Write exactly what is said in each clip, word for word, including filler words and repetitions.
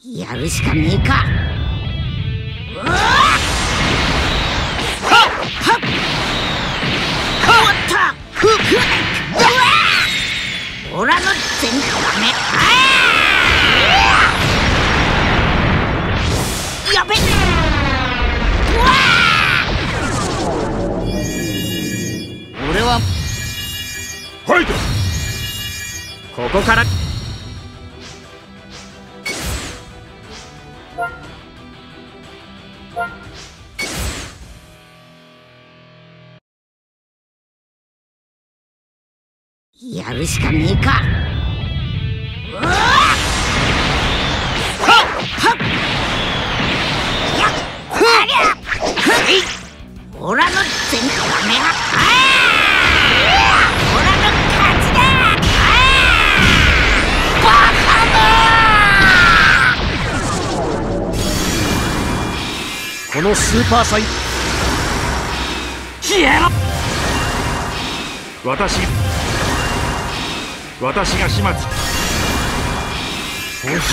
やるしかねえか。うわっはっはっ変わったふっうわっオラの全ダメやべっうわっ俺はファイト。ここからやるしかねえか。うわっはっはっやっはりゃはいオラの全ダメはオラの勝ちだバカこのスーパーサイ消えろ。 私私が始末星ごと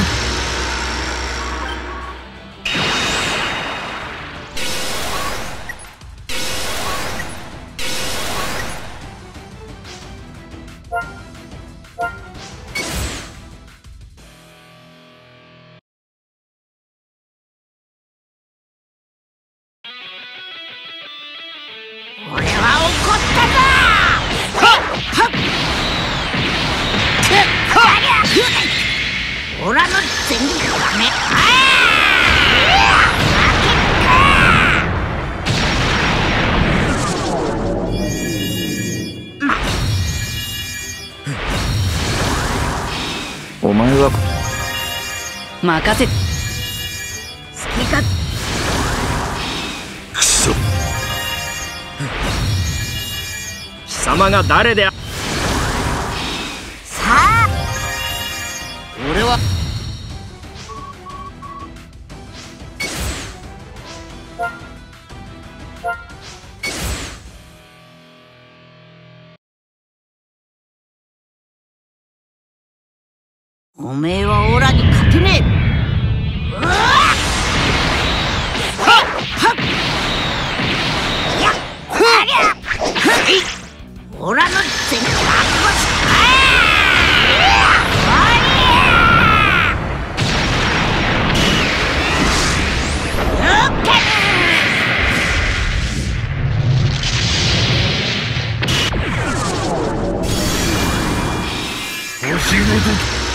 俺は怒ったぞ。はっはっオラの全ダメあ負けお前は任せ好きかクソ貴様が誰であさあ俺はおめえはオラに勝てねえ。うわっはっはっやっはりゃはいオラの全ダ星ごと